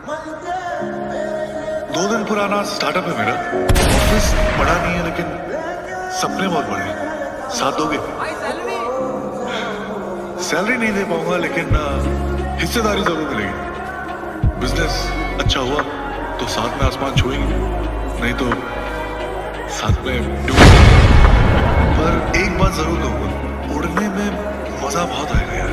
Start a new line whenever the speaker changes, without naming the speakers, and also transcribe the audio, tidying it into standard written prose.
2 दिन पुराना स्टार्टअप है मेरा। ऑफिस बड़ा नहीं है लेकिन सपने बहुत बड़े हैं। साथ दोगे? सैलरी नहीं दे पाऊंगा लेकिन हिस्सेदारी जरूर मिलेगी। बिजनेस अच्छा हुआ तो साथ में आसमान छुएंगे, नहीं तो साथ में डूबेंगे। पर एक बात जरूर कहूंगा, उड़ने में मजा बहुत आएगा यार।